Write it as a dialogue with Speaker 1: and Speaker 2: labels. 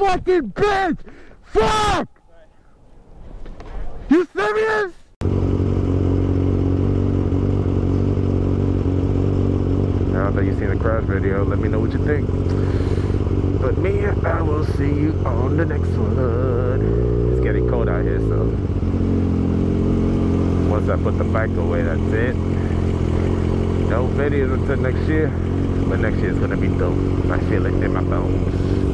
Speaker 1: fucking bitch! Fuck! You serious? Now that you've seen the crash video, let me know what you think. But me, I will see you on the next one. It's getting cold out here, so once I put the bike away, that's it. No videos until next year, but next year is gonna be dope. I feel it in my bones.